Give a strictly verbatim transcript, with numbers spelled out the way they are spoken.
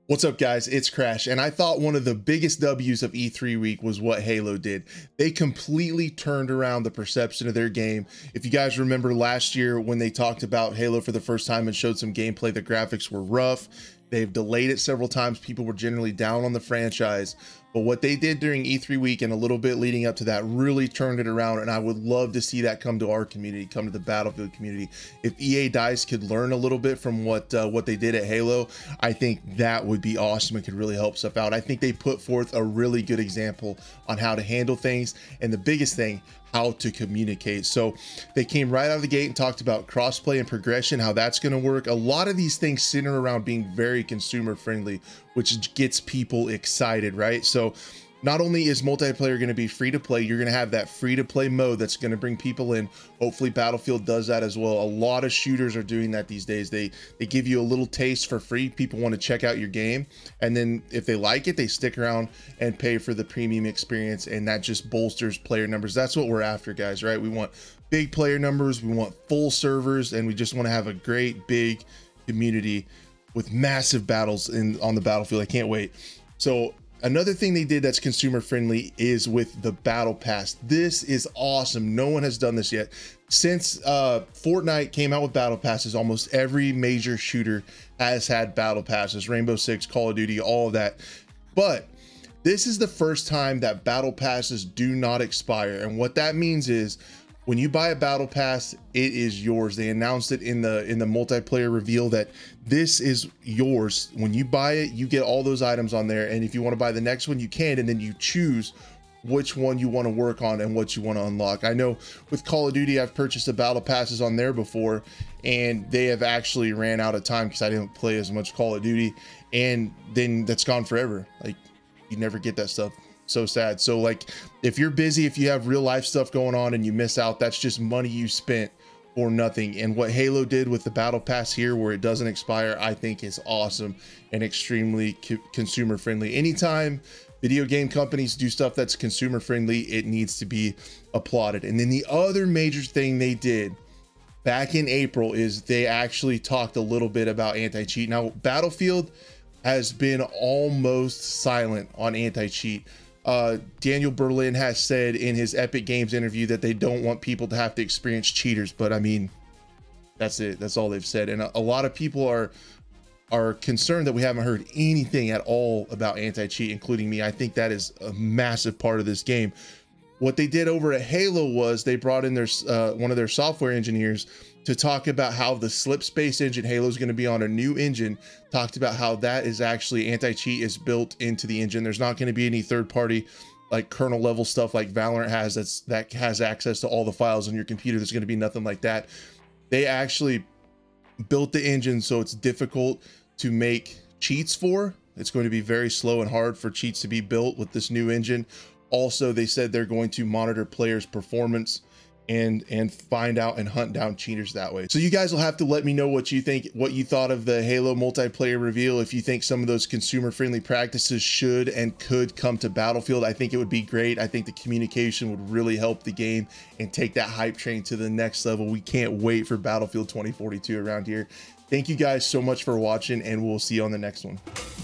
What's up, guys? It's Crash, and I thought one of the biggest W's of E three week was what Halo did. They completely turned around the perception of their game. If you guys remember last year when they talked about Halo for the first time and showed some gameplay, the graphics were rough. They've delayed it several times. People were generally down on the franchise. But what they did during E three week and a little bit leading up to that really turned it around, and I would love to see that come to our community, come to the Battlefield community. If E A DICE could learn a little bit from what uh, what they did at Halo, I think that would be awesome and could really help stuff out. I think they put forth a really good example on how to handle things, and the biggest thing, how to communicate. So they came right out of the gate and talked about crossplay and progression, how that's going to work. A lot of these things center around being very consumer friendly, which gets people excited, right? So not only is multiplayer going to be free to play, you're going to have that free to play mode that's going to bring people in. Hopefully Battlefield does that as well. A lot of shooters are doing that these days. They they give you a little taste for free. People want to check out your game, and then if they like it, they stick around and pay for the premium experience, and that just bolsters player numbers. That's what we're after, guys, right? We want big player numbers, we want full servers, and we just want to have a great big community with massive battles in on the battlefield. I can't wait. So another thing they did that's consumer friendly is with the battle pass. This is awesome. No one has done this yet. Since uh, Fortnite came out with battle passes, almost every major shooter has had battle passes. Rainbow Six, Call of Duty, all of that. But this is the first time that battle passes do not expire. And what that means is when you buy a battle pass, it is yours. They announced it in the in the multiplayer reveal that this is yours. When you buy it, you get all those items on there, and if you want to buy the next one, you can, and then you choose which one you want to work on and what you want to unlock. I know with Call of Duty, I've purchased the battle passes on there before, and they have actually ran out of time because I didn't play as much Call of Duty, and then that's gone forever. Like, you never get that stuff. So sad. So like, if you're busy, if you have real life stuff going on and you miss out, that's just money you spent for nothing. And what Halo did with the battle pass here, where it doesn't expire, I think is awesome and extremely co consumer friendly. Anytime video game companies do stuff that's consumer friendly, it needs to be applauded. And then the other major thing they did back in April is they actually talked a little bit about anti-cheat. Now, Battlefield has been almost silent on anti-cheat. Uh, Daniel Berlin has said in his Epic Games interview that they don't want people to have to experience cheaters, but I mean, that's it. That's all they've said. And a, a lot of people are are concerned that we haven't heard anything at all about anti-cheat, including me. I think that is a massive part of this game. What they did over at Halo was they brought in their uh, one of their software engineers to talk about how the slip space engine, Halo is going to be on a new engine, talked about how that is actually anti-cheat is built into the engine. There's not going to be any third party like kernel level stuff like Valorant has that's that has access to all the files on your computer. There's going to be nothing like that. They actually built the engine so it's difficult to make cheats for. It's going to be very slow and hard for cheats to be built with this new engine. Also, they said they're going to monitor players' performance and and find out and hunt down cheaters that way. So you guys will have to let me know what you think, what you thought of the Halo multiplayer reveal. If you think some of those consumer friendly practices should and could come to Battlefield, I think it would be great. I think the communication would really help the game and take that hype train to the next level. We can't wait for Battlefield twenty forty-two around here. Thank you guys so much for watching, and we'll see you on the next one.